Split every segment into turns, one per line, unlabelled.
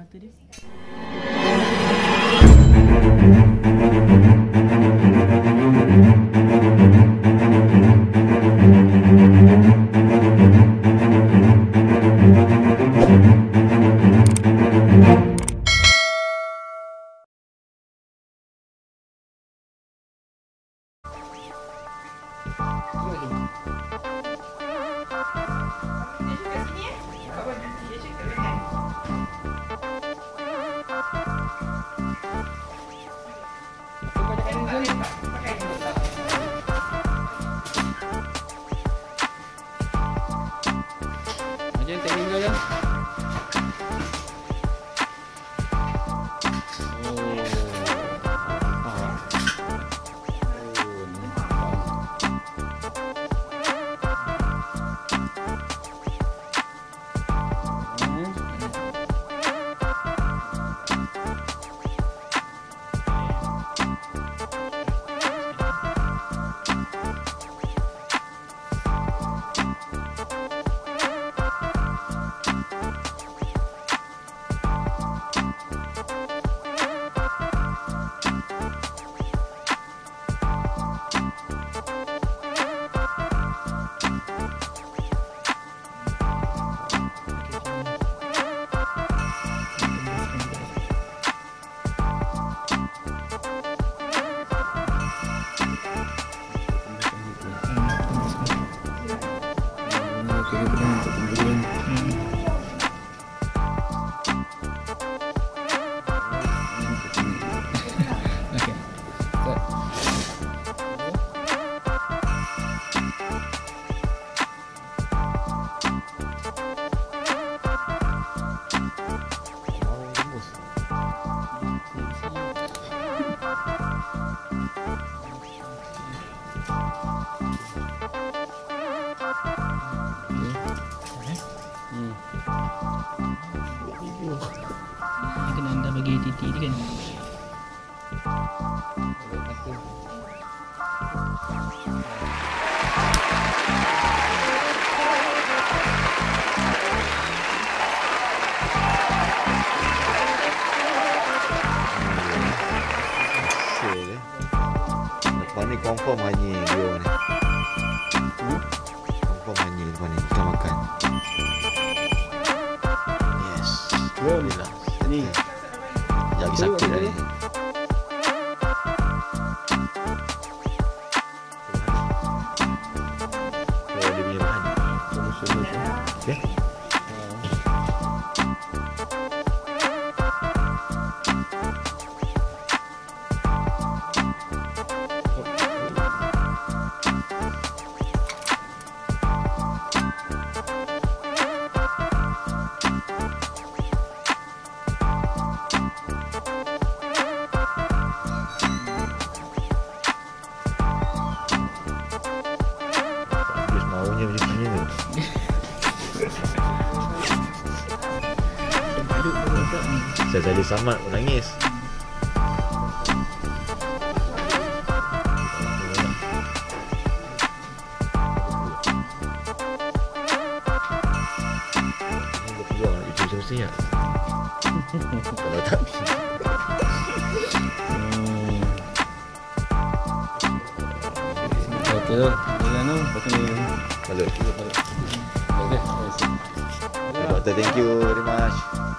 mata dia.
Macam tinggal je. Kena anda bagi titik dia kan.
Lepas ni confirm hanya dia ni. Confirm hanya lepas ni kita makan. Yes. Alhamdulillah.
Ni.
Lagi sakit dah ni. Oh, dia punya bahan. Okay. Maunya macam ni ni. Saya tadi Samad menangis. Ini berpeluang nak itu semestinya. Kalau tak
Okey, jalan tu. Pakai ni.
balik.
Okey.
Doktor, thank you very much.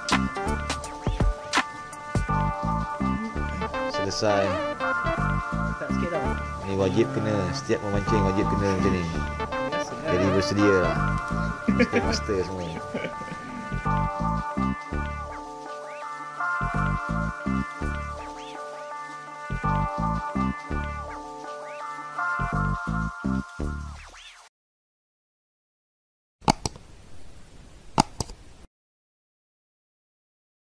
Selesai.
Tak sikit tau.
Ni wajib kena, setiap memancing wajib kena macam ni. Jadi bersedia lah. Master semua.